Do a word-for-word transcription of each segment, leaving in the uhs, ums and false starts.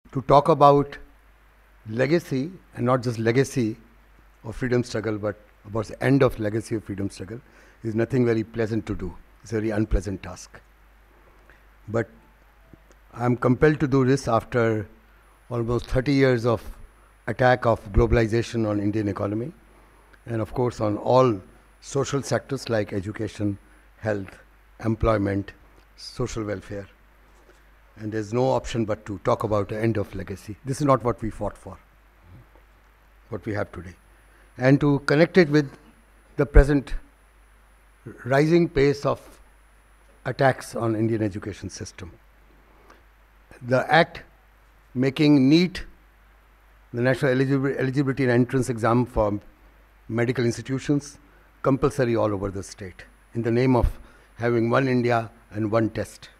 to talk about legacy, and not just legacy of freedom struggle, but about the end of legacy of freedom struggle, is nothing very pleasant to do. It's a very unpleasant task. But I'm compelled to do this after almost thirty years of attack of globalization on Indian economy, and of course on all social sectors like education, health, employment, social welfare. And there's no option but to talk about the end of legacy. This is not what we fought for, what we have today. And to connect it with the present rising pace of attacks on Indian education system. The act making NEET, the National Eligi- Eligibility and Entrance Exam for medical institutions, compulsory all over the state, in the name of having one India and one test.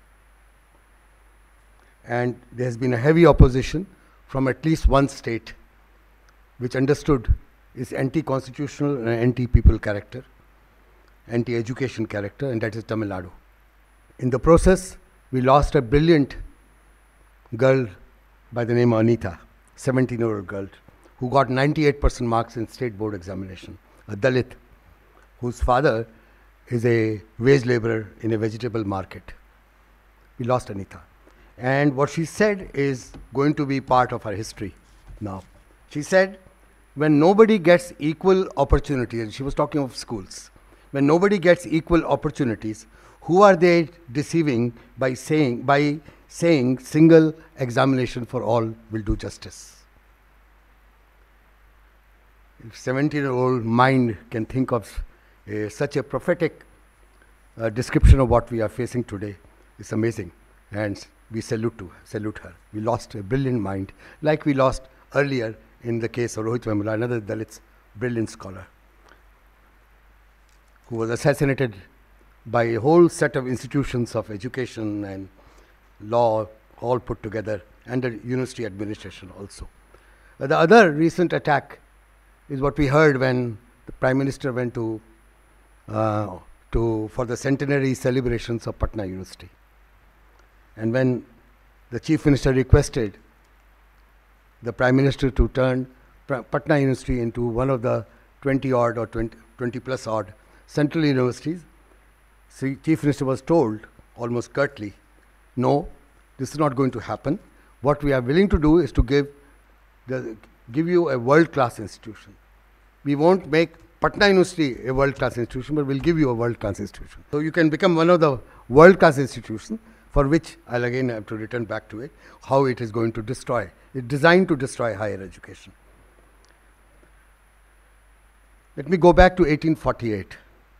And there has been a heavy opposition from at least one state which understood its anti-constitutional and anti-people character, anti-education character, and that is Tamil Nadu. In the process, we lost a brilliant girl by the name of Anita, seventeen-year-old girl, who got ninety-eight percent marks in state board examination, a Dalit, whose father is a wage laborer in a vegetable market. We lost Anita. And what she said is going to be part of our history now. She said, when nobody gets equal opportunities, and she was talking of schools, when nobody gets equal opportunities, who are they deceiving by saying, by saying single examination for all will do justice? If seventeen-year-old mind can think of uh, such a prophetic uh, description of what we are facing today, it's amazing. And we salute to salute her. We lost a brilliant mind, like we lost earlier in the case of Rohit Vemula, another Dalit brilliant scholar, who was assassinated by a whole set of institutions of education and law all put together, and the university administration also. Uh, the other recent attack is what we heard when the Prime Minister went to, uh, to for the centenary celebrations of Patna University. And when the Chief Minister requested the Prime Minister to turn Patna University into one of the twenty odd or twenty plus odd central universities, the Chief Minister was told almost curtly, no, this is not going to happen. What we are willing to do is to give, the, give you a world-class institution. We won't make Patna University a world-class institution, but we'll give you a world-class institution. So you can become one of the world-class institutions, for which I'll again have to return back to it, how it is going to destroy. It's designed to destroy higher education. Let me go back to eighteen forty-eight,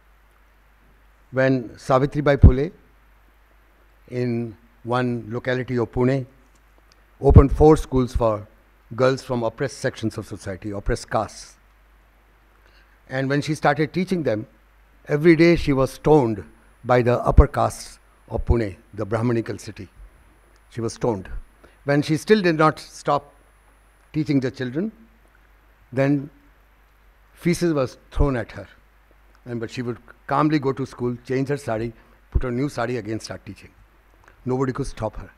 when Savitribai Phule, in one locality of Pune, opened four schools for girls from oppressed sections of society, oppressed castes. And when she started teaching them, every day she was stoned by the upper castes of Pune, the Brahmanical city. She was stoned. When she still did not stop teaching the children, then feces was thrown at her. And but she would calmly go to school, change her sari, put her new sari, again start teaching. Nobody could stop her.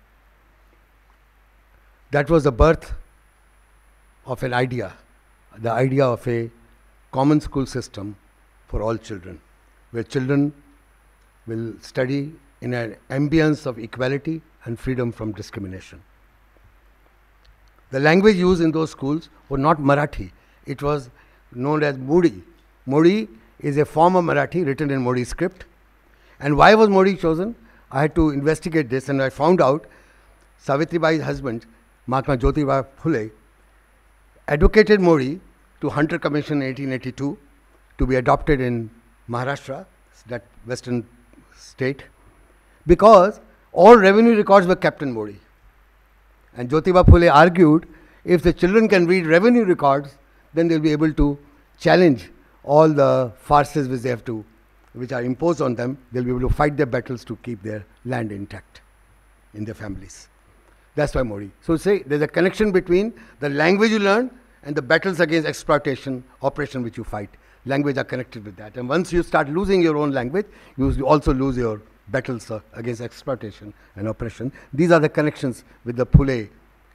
That was the birth of an idea, the idea of a common school system for all children, where children will study in an ambience of equality and freedom from discrimination. The language used in those schools was not Marathi. It was known as Modi. Modi is a form of Marathi written in Modi script. And why was Modi chosen? I had to investigate this, and I found out Savitribai's husband, Mahatma Jyotirao Phule, advocated Modi to Hunter Commission in eighteen eighty-two to be adopted in Maharashtra, that western state, because all revenue records were kept in Modi. And Jyotirao Phule argued, if the children can read revenue records, then they'll be able to challenge all the farces which they have to, which are imposed on them. They'll be able to fight their battles to keep their land intact in their families. That's why Modi. So say there's a connection between the language you learn and the battles against exploitation, oppression which you fight. Language are connected with that. And once you start losing your own language, you also lose your battles uh, against exploitation and oppression. These are the connections with the Phule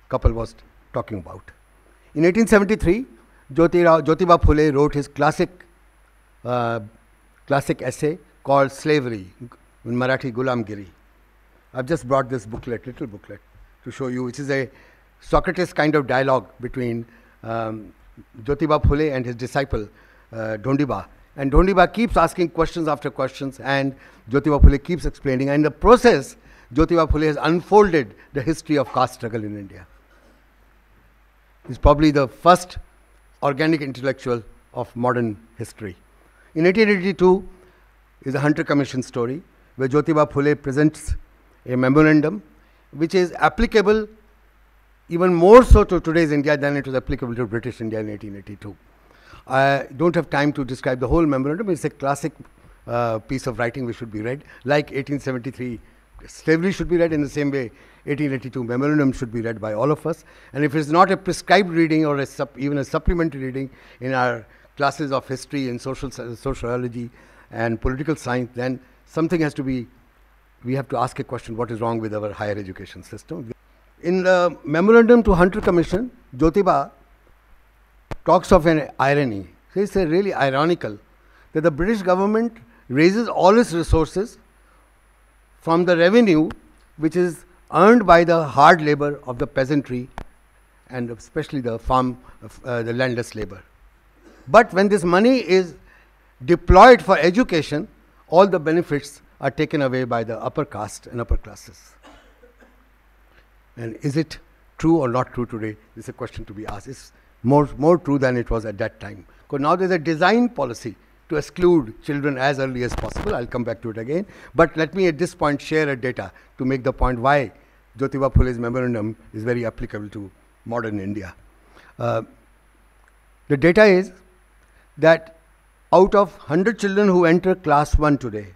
couple was talking about. In eighteen seventy-three, Jyotira, Jyotiba Phule wrote his classic, uh, classic essay called Slavery, in Marathi Gulamgiri. I've just brought this booklet, little booklet, to show you, which is a Socrates kind of dialogue between um, Jyotiba Phule and his disciple, uh, Dhondiba. And Dhondiba keeps asking questions after questions, and Jyotiba Phule keeps explaining. And in the process, Jyotiba Phule has unfolded the history of caste struggle in India. He's probably the first organic intellectual of modern history. In eighteen eighty-two is a Hunter Commission story, where Jyotiba Phule presents a memorandum which is applicable even more so to today's India than it was applicable to British India in eighteen eighty-two. I don't have time to describe the whole memorandum. It's a classic uh, piece of writing which should be read. Like eighteen seventy-three, slavery should be read in the same way. eighteen eighty-two memorandum should be read by all of us. And if it's not a prescribed reading or a sup even a supplementary reading in our classes of history and social sociology and political science, then something has to be, we have to ask a question, what is wrong with our higher education system? In the memorandum to Hunter Commission, Jyotiba talks of an irony. So it's a really ironical that the British government raises all its resources from the revenue which is earned by the hard labor of the peasantry and especially the farm, uh, the landless labor. But when this money is deployed for education, all the benefits are taken away by the upper caste and upper classes. And is it true or not true today? It's a question to be asked. It's more, more true than it was at that time. Because now there's a design policy to exclude children as early as possible. I'll come back to it again. But let me at this point share a data to make the point why Jyotiba Phule's memorandum is very applicable to modern India. Uh, the data is that out of one hundred children who enter class one today,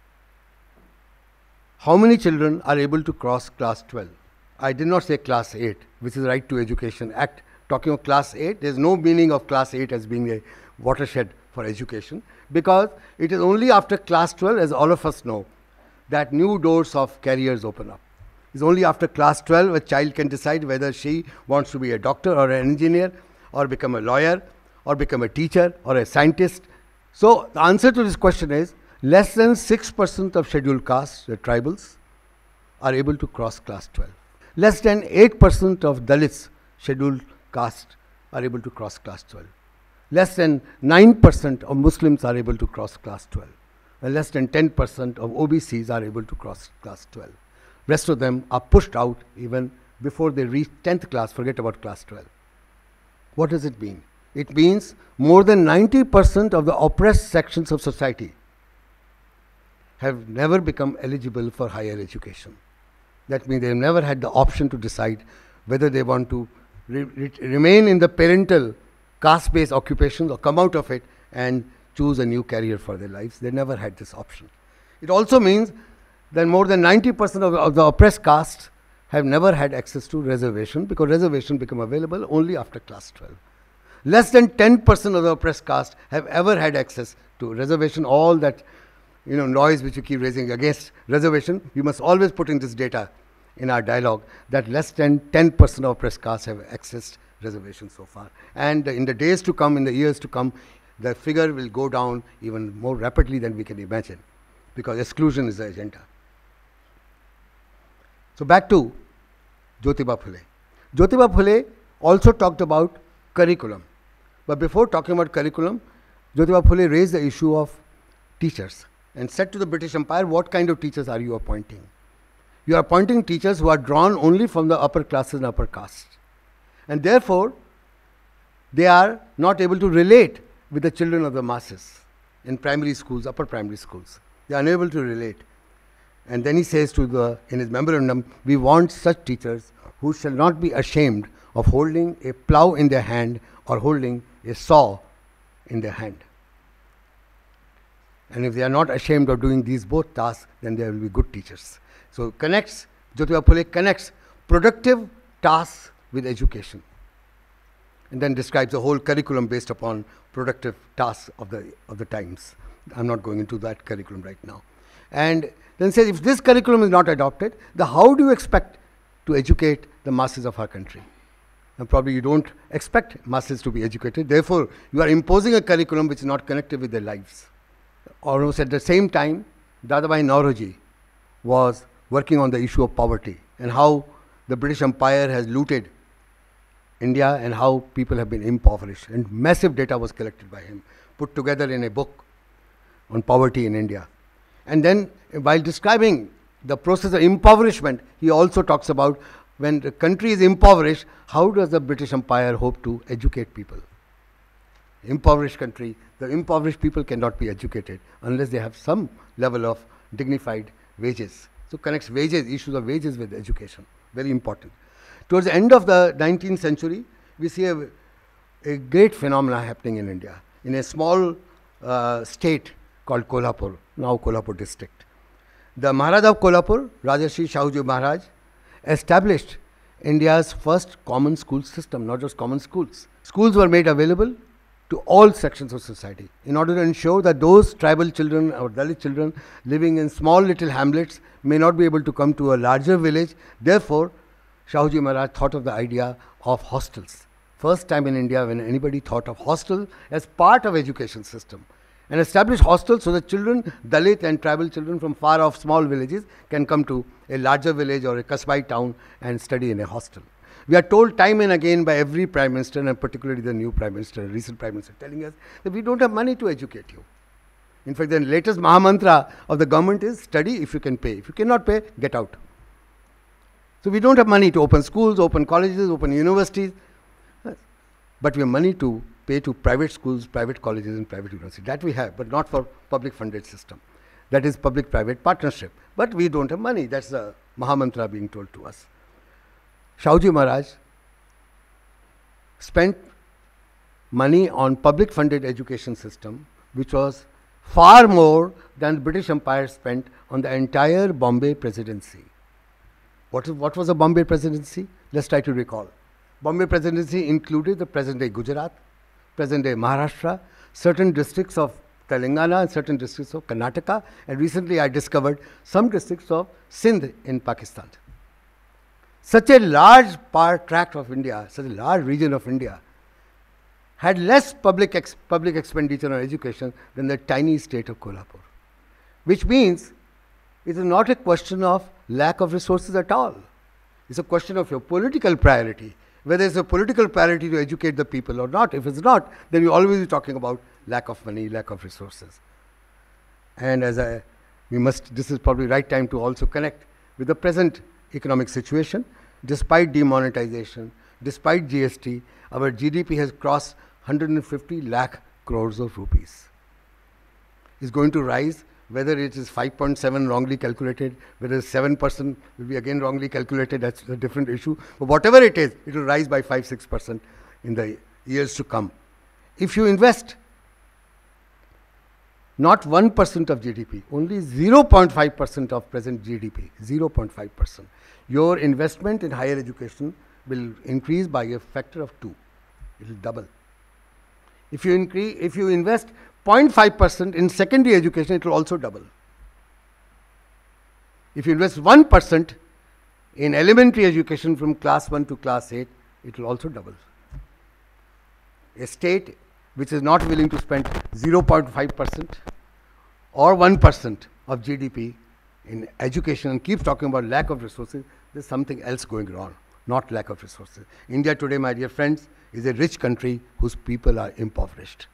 how many children are able to cross class twelve? I did not say class eight, which is Right to Education Act. Talking of class eight, there is no meaning of class eight as being a watershed for education, because it is only after class twelve, as all of us know, that new doors of careers open up. It's only after class twelve a child can decide whether she wants to be a doctor or an engineer or become a lawyer or become a teacher or a scientist. So the answer to this question is less than six percent of scheduled castes, the tribals, are able to cross class twelve. Less than eight percent of Dalits, scheduled caste, are able to cross class twelve. Less than nine percent of Muslims are able to cross class twelve. And less than ten percent of O B Cs are able to cross class twelve. Rest of them are pushed out even before they reach tenth class, forget about class twelve. What does it mean? It means more than ninety percent of the oppressed sections of society have never become eligible for higher education. That means they have never had the option to decide whether they want to re re remain in the parental caste-based occupations or come out of it and choose a new career for their lives. They never had this option. It also means that more than ninety percent of, of the oppressed castes have never had access to reservation, because reservation become available only after class twelve. Less than ten percent of the oppressed caste have ever had access to reservation. All that you know noise which you keep raising against reservation, we must always put in this data in our dialogue that less than ten percent of oppressed castes have accessed reservation so far. And in the days to come, in the years to come, the figure will go down even more rapidly than we can imagine, because exclusion is the agenda. So back to Jyotiba Phule. Jyotiba Phule also talked about curriculum. But before talking about curriculum, Jyotiba Phule raised the issue of teachers and said to the British Empire, what kind of teachers are you appointing? You are appointing teachers who are drawn only from the upper classes and upper castes. And therefore, they are not able to relate with the children of the masses in primary schools, upper primary schools. They are unable to relate. And then he says to the, in his memorandum, we want such teachers who shall not be ashamed of holding a plough in their hand or holding a saw in their hand. And if they are not ashamed of doing these both tasks, then they will be good teachers. So connects, Jyotiba Phule connects productive tasks with education. And then describes the whole curriculum based upon productive tasks of the, of the times. I'm not going into that curriculum right now. And then says, if this curriculum is not adopted, then how do you expect to educate the masses of our country. And probably you don't expect masses to be educated. Therefore, you are imposing a curriculum which is not connected with their lives. Almost at the same time, Dadabhai Naoroji was working on the issue of poverty and how the British Empire has looted India and how people have been impoverished. And massive data was collected by him, put together in a book on poverty in India. And then, while describing the process of impoverishment, he also talks about when the country is impoverished, how does the British Empire hope to educate people? Impoverished country, the impoverished people cannot be educated unless they have some level of dignified wages. So connects wages, issues of wages with education, very important. Towards the end of the nineteenth century, we see a, a great phenomena happening in India, in a small uh, state called Kolhapur, now Kolhapur district. The Maharaj of Kolhapur, Rajarshi Shahuji Maharaj, established India's first common school system, not just common schools. Schools were made available to all sections of society in order to ensure that those tribal children or Dalit children living in small little hamlets may not be able to come to a larger village. Therefore, Shahuji Maharaj thought of the idea of hostels. First time in India when anybody thought of hostel as part of education system, and established hostels so that children, Dalit and tribal children from far off small villages can come to a larger village or a Kasbai town and study in a hostel. We are told time and again by every Prime Minister, and particularly the new Prime Minister, recent Prime Minister, telling us that we don't have money to educate you. In fact, the latest Mahamantra of the government is study if you can pay. If you cannot pay, get out. So we don't have money to open schools, open colleges, open universities, but we have money to pay to private schools, private colleges and private universities. That we have, but not for public funded system. That is public-private partnership. But we don't have money. That's the Mahamantra being told to us. Shahuji Maharaj spent money on public funded education system, which was far more than the British Empire spent on the entire Bombay Presidency. What, is, what was the Bombay Presidency? Let's try to recall. Bombay Presidency included the present-day Gujarat, present-day Maharashtra, certain districts of Telangana and certain districts of Karnataka, and recently I discovered some districts of Sindh in Pakistan. Such a large part tract of India, such a large region of India, had less public ex public expenditure on education than the tiny state of Kolhapur. Which means it is not a question of lack of resources at all. It's a question of your political priority, whether it's a political priority to educate the people or not. If it's not, then we'll always be talking about lack of money, lack of resources. And as I, we must, this is probably right time to also connect with the present economic situation. Despite demonetization, despite G S T, our G D P has crossed one hundred fifty lakh crores of rupees. It's going to rise, whether it is five point seven wrongly calculated, whether seven percent will be again wrongly calculated, that's a different issue. But whatever it is, it will rise by five to six percent in the years to come. If you invest not one percent of G D P, only zero point five percent of present G D P, zero point five percent. Your investment in higher education will increase by a factor of two. It will double. If you increase, if you invest zero point five percent in secondary education, it will also double. If you invest one percent in elementary education from class one to class eight, it will also double. A state which is not willing to spend zero point five percent or one percent of G D P in education and keeps talking about lack of resources, there's something else going wrong, not lack of resources. India today, my dear friends, is a rich country whose people are impoverished.